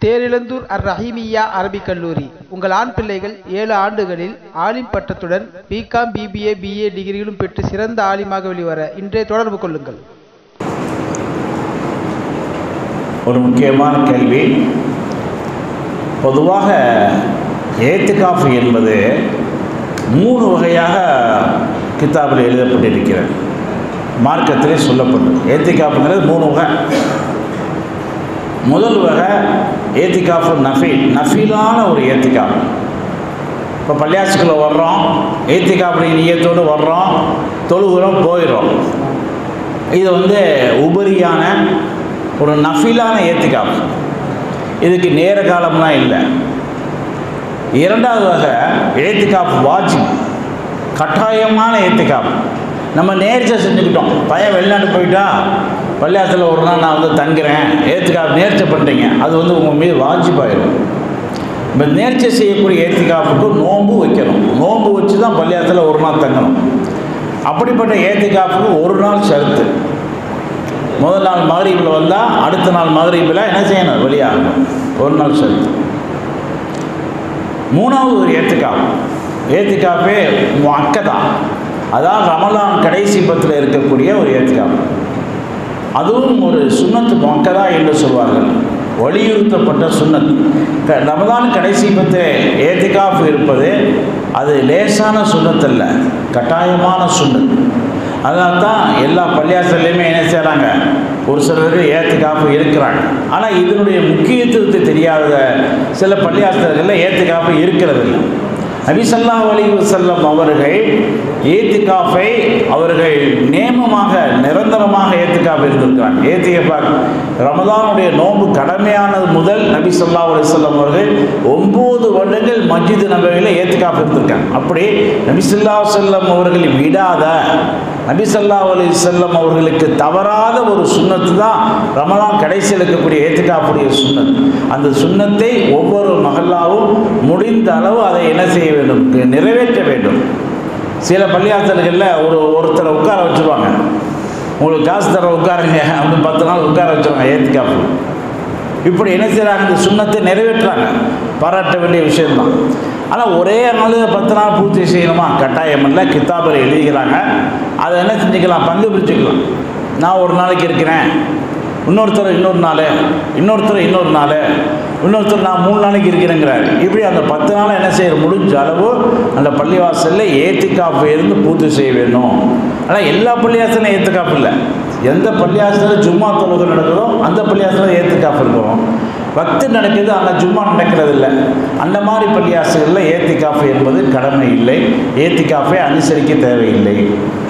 Therizhandur அர்-ரஹீமிய்யா Arabic கல்லூரி. உங்கள் ஆண் பிள்ளைகள் 7 ஆண்டுகளில் ஆலிம் பட்டத்துடன் பிகாம், பிபிஏ, பிஏ டிகிரிகளும் பெற்று சிறந்த ஆலிமாக வெளிவர இன்றைய தொடர்பு கொள்ளுங்கள். ஒரு முக்கியமான கேள்வி. பொதுவாக ஏத்திகாஃப் என்பது 3 வகையாக கிதாபில் எழுதப்பட்டிருக்கிறது. மார்க்கத்திலே சொல்லப்பட்டது. ஏத்திகாஃப்ங்கிறது 3 வகை. முதல் வகை ஏத்திகாஃபு நஃபீலான ஒரு ஏத்திகாஃப். இப்போ பள்ளியாசுக்குள்ளே வர்றோம், ஏத்திகாஃபுடைய நியத்தோடு வர்றோம், தொழுகிறோம், போயிடும். இது உபரியான ஒரு நஃபீலான ஏத்திகாஃப். இதுக்கு நேர காலம்லாம் இல்லை. இரண்டாவது வகை ஏத்திகாஃப் வாஜிப், கட்டாயமான ஏத்திகாஃப். நம்ம நேர்ச்சை செஞ்சுக்கிட்டோம். பையன் வெளிநாடு போயிட்டா பள்ளியாசத்தில் ஒரு நாள் நான் தங்குறேன், ஏத்திகாஃப் நேர்ச்சை பண்ணுறீங்க, அது உங்கள் மீது வாஜிபாயிடும். இப்போ நேர்ச்சை செய்யக்கூடிய ஏத்திகாஃபுக்கு நோன்பு வைக்கணும். நோன்பு வச்சு தான் பள்ளியாசத்தில் ஒரு நாள் தங்கணும். அப்படிப்பட்ட ஏத்திகாஃபுக்கு ஒரு நாள் ஷரத்து. முதல் நாள் மகரீபில் வந்தால் அடுத்த நாள் மகரீபில் என்ன செய்யணும்? வெளியாகணும். ஒரு நாள் ஷரத்து. மூணாவது ஒரு ஏத்திகாஃபே முஅக்கதா, அதான் ரமலான் கடைசி 10 இருக்கக்கூடிய ஒரு ஏத்திகாஃப். அதுவும் ஒரு சுன்னத்து முஅக்கதா என்று சொல்வார்கள், வலியுறுத்தப்பட்ட சுன்னத். ரமலான் கடைசி 10 ஏத்திகாஃப் இருப்பது அது லேசான சுன்னத் அல்ல, கட்டாயமான சுன்னத். அதனால தான் எல்லா பள்ளியாசல்லையுமே என்ன செய்கிறாங்க, ஒரு சிலருக்கு ஏத்திகாஃப் இருக்கிறாங்க. ஆனால் இதனுடைய முக்கியத்துவத்தை தெரியாத சில பள்ளியாசல்களில் ஏத்திகாஃப் இருக்கிறது இல்லை. நபி ஸல்லல்லாஹு அலைஹி வஸல்லம் அவர்கள் ஏத்திகாஃபை அவர்கள் நேமமாக நிரந்தரமாக ஏத்திகாஃப் இருந்திருக்கிறாங்க. ஏத்திகாஃப் ரமலானுடைய நோன்பு கடமையானது முதல் நபி ஸல்லல்லாஹு அலைஹி வஸல்லம் அவர்கள் 9 வருடங்கள் மஸ்ஜித் நபவியில் ஏத்திகாஃப் இருந்திருக்காங்க. அப்படி நபி ஸல்லல்லாஹு அலைஹி வஸல்லம் அவர்கள் விடாத, நபி ஸல்லல்லாஹு அலைஹி வஸல்லம் அவர்களுக்கு தவறாத ஒரு சுன்னத்து தான் ரமலான் கடைசியில் இருக்கக்கூடிய ஏத்திகாஃபுடைய சுன்னத். அந்த சுன்னத்தை ஒவ்வொரு மஹல்லாவும் முடிந்த அளவு அதை என்ன செய்ய வேண்டும், நிறைவேற்ற வேண்டும். சில பள்ளியாசல்களில் ஒருத்தரை உட்கார வச்சுருவாங்க, உங்களுக்கு காசு தர உட்காருங்க அப்படின்னு 10 நாள் உட்கார வச்சுருவாங்க ஏத்திகாஃப். இப்படி என்ன செய்கிறாங்க, இந்த சுன்னத்தை நிறைவேற்றுறாங்க. பாராட்ட வேண்டிய விஷயம்தான். ஆனால் ஒரே நாள் 10 நாள் பூர்த்தி செய்யணுமா? கட்டாயம் இல்லை. கிதாபில் எழுதிக்கிறாங்க. அதை என்ன செஞ்சுக்கலாம், பங்கு பிரிச்சுக்கலாம். நான் ஒரு நாளைக்கு இருக்கிறேன், இன்னொருத்தர் இன்னொரு நாள், இன்னொருத்தர் இன்னொரு நாள், இன்னொருத்தர் நான் 3 நாளைக்கு இருக்கிறேங்கிறார். இப்படி அந்த 10 நாள் என்ன செய்ய முடிஞ்ச அளவு அந்த பள்ளிவாசலில் ஏத்திகாஃப் இருந்து பூர்த்தி செய்ய வேணும். ஆனால் எல்லா பள்ளிவாசலும் ஏத்திகாஃப் இல்லை. எந்த பள்ளிவாசலில் ஜும்மா தொழுகை நடக்குதோ அந்த பள்ளிவாசலில் ஏத்திகாஃப் இருக்கிறோம். வக்து நடக்குது, ஆனால் ஜும்மா நடக்கிறது இல்லை. அந்த மாதிரி பள்ளிவாசல்களில் ஏத்திகாஃப் என்பது கடமை இல்லை. ஏத்திகாஃபை அனுசரிக்க தேவையில்லை.